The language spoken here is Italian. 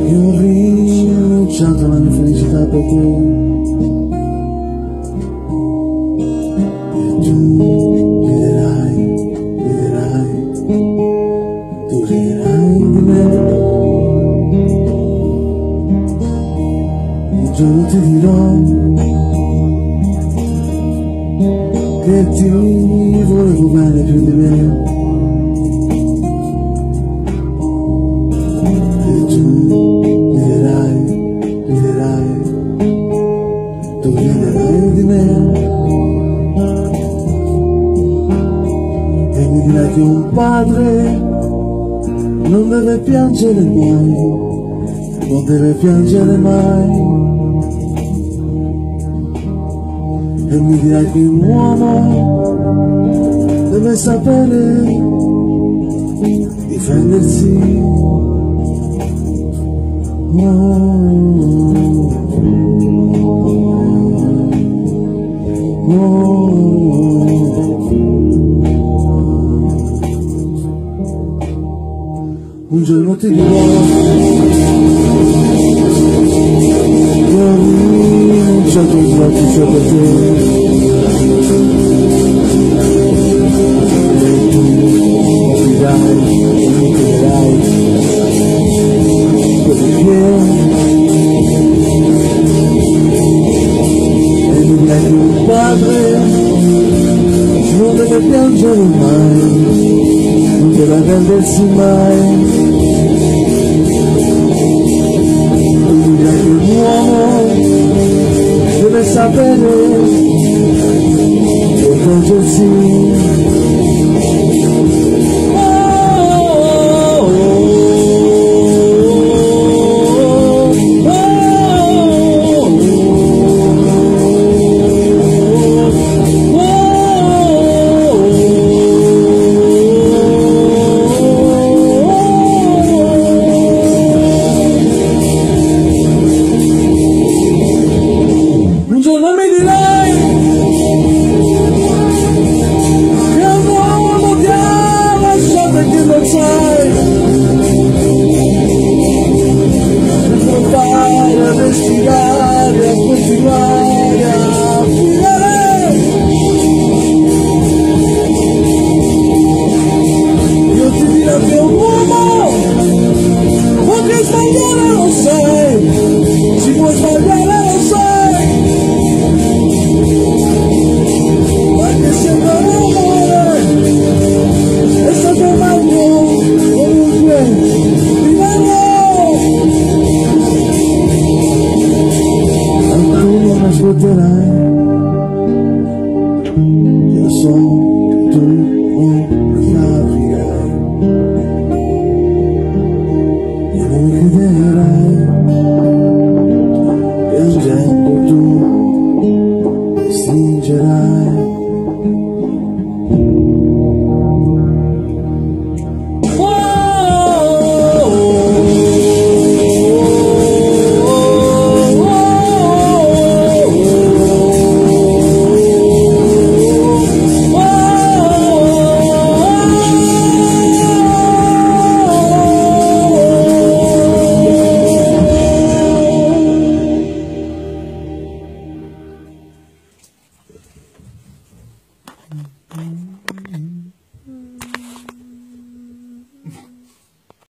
Io ho rinunciato alla mia felicità per te, e tu riderai, tu riderai di me. Un giorno ti dirò che ti volevo bene più di me, e tu riderai, tu riderai di me, e mi dirai che un padre non deve piangere mai, non deve piangere mai. E mi dirai che un uomo deve sapere difendersi. Un giorno ti dirò che ho rinunciato a tutto per te, e tu mi chiederai perché, e mi dirai che un padre non deve piangere mai, non deve arrendersi mai. Un uomo deve sapere proteggersi. Io so che tu non capirai e non mi crederai, piangendo tu mi stringerai. Mm-hmm.